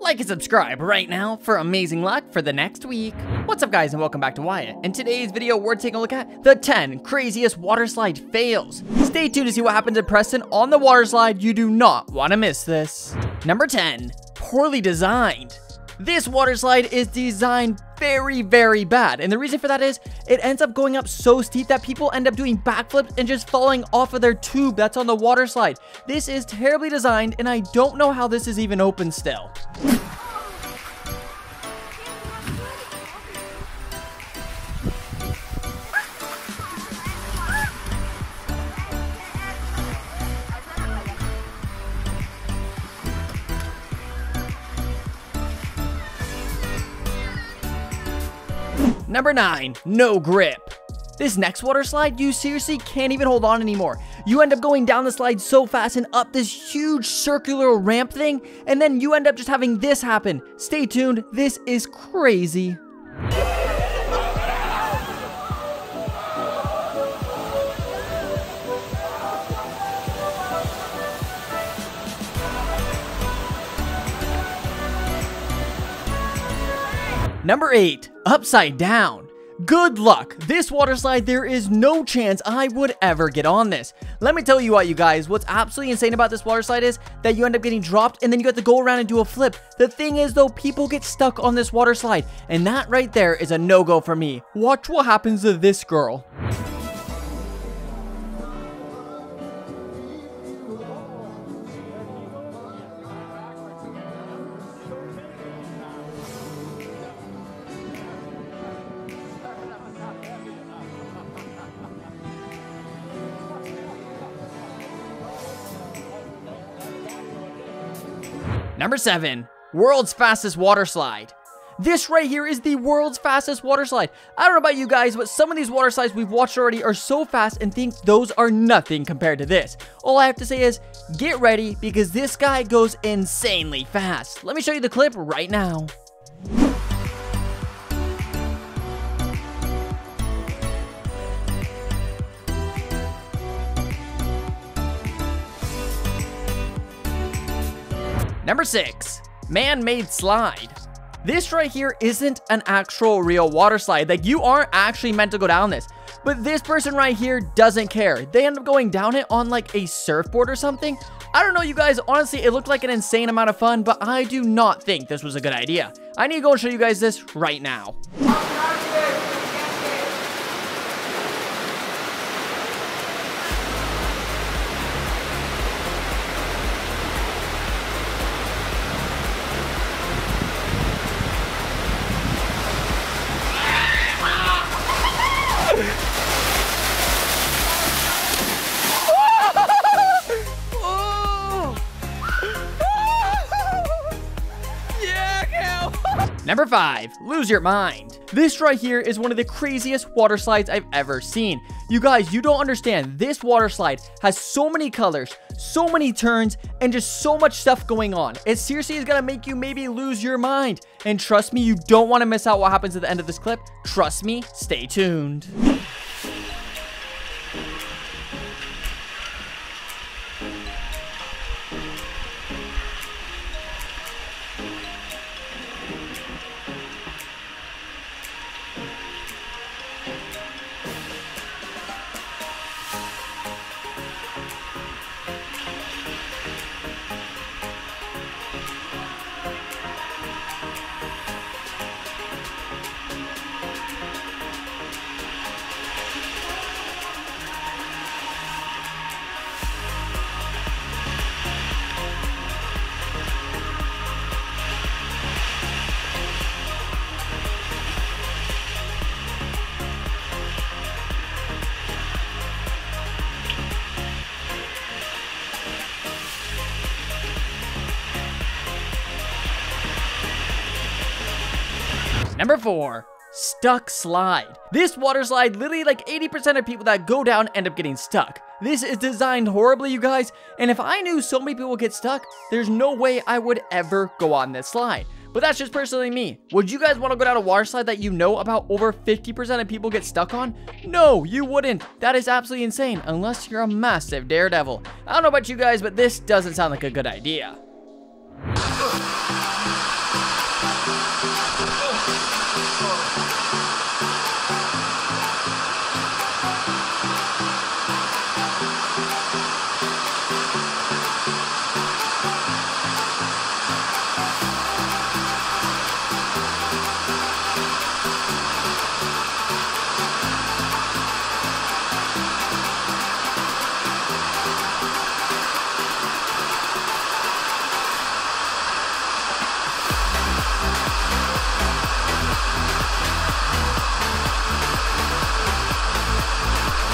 Like and subscribe right now for amazing luck for the next week. What's up guys and welcome back to Wyatt. In today's video we're taking a look at the 10 craziest water slide fails. Stay tuned to see what happens to Preston on the water slide. You do not want to miss this. Number 10. Poorly designed. This water slide is designed very bad, and the reason for that is it ends up going up so steep that people end up doing backflips and just falling off of their tube that's on the water slide. This is terribly designed and I don't know how this is even open still. Number 9, no grip. This next water slide, you seriously can't even hold on anymore. You end up going down the slide so fast and up this huge circular ramp thing, and then you end up just having this happen. Stay tuned, this is crazy. Number 8, upside down. Good luck. This water slide, there is no chance I would ever get on this. Let me tell you what, you guys, what's absolutely insane about this water slide is that you end up getting dropped and then you have to go around and do a flip. The thing is though, people get stuck on this water slide, and that right there is a no-go for me. Watch what happens to this girl. Number 7, world's fastest water slide. This right here is the world's fastest water slide. I don't know about you guys, but some of these water slides we've watched already are so fast and think those are nothing compared to this. All I have to say is, get ready because this guy goes insanely fast. Let me show you the clip right now. Number 6, man-made slide. This right here isn't an actual real water slide. Like, you aren't actually meant to go down this. But this person right here doesn't care. They end up going down it on like a surfboard or something. I don't know, you guys. Honestly, it looked like an insane amount of fun, but I do not think this was a good idea. I need to go and show you guys this right now. Number 5, lose your mind. This right here is one of the craziest water slides I've ever seen. You guys, you don't understand. This water slide has so many colors, so many turns, and just so much stuff going on. It seriously is gonna make you maybe lose your mind. And trust me, you don't want to miss out what happens at the end of this clip. Trust me, stay tuned. Number 4, stuck slide. This water slide, literally like 80% of people that go down end up getting stuck. This is designed horribly, you guys, and if I knew so many people get stuck, there's no way I would ever go on this slide. But that's just personally me. Would you guys want to go down a water slide that you know about over 50% of people get stuck on? No, you wouldn't. That is absolutely insane, unless you're a massive daredevil. I don't know about you guys, but this doesn't sound like a good idea.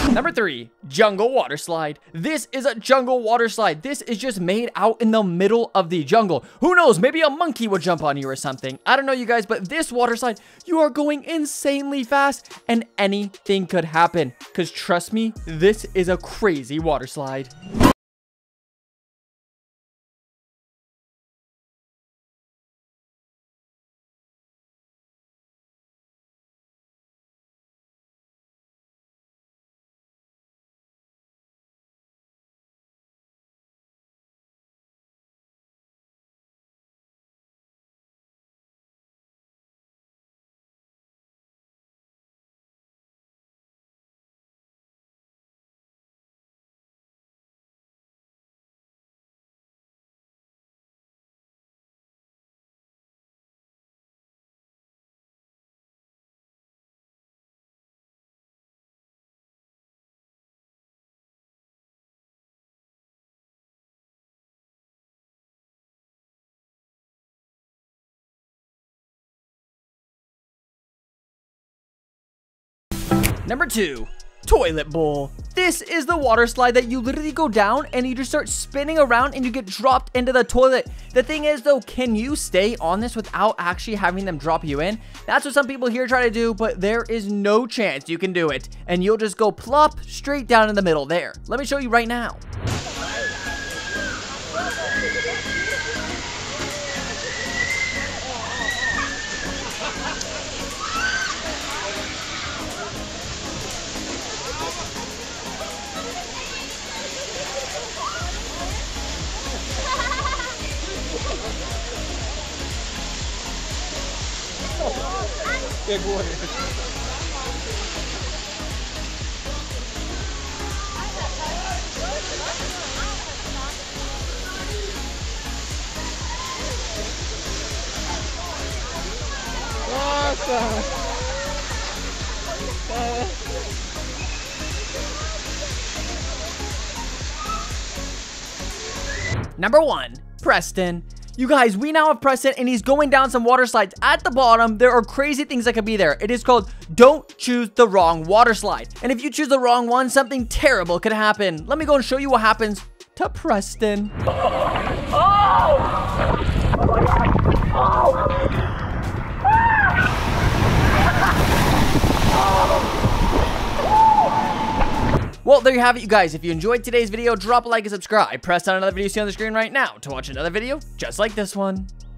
Number 3, jungle water slide. This is a jungle water slide. This is just made out in the middle of the jungle. Who knows, maybe a monkey would jump on you or something. I don't know, you guys, but this water slide, you are going insanely fast and anything could happen. Because trust me, this is a crazy water slide. Number 2, toilet bowl. This is the water slide that you literally go down and you just start spinning around and you get dropped into the toilet. The thing is though, can you stay on this without actually having them drop you in? That's what some people here try to do, but there is no chance you can do it. And you'll just go plop straight down in the middle there. Let me show you right now. Number 1, Preston. You guys, we now have Preston and he's going down some water slides. At the bottom, there are crazy things that could be there. It is called Don't Choose the Wrong Water Slide. And if you choose the wrong one, something terrible could happen. Let me go and show you what happens to Preston. Well, there you have it, you guys. If you enjoyed today's video, drop a like and subscribe. Press on another video you see on the screen right now to watch another video just like this one.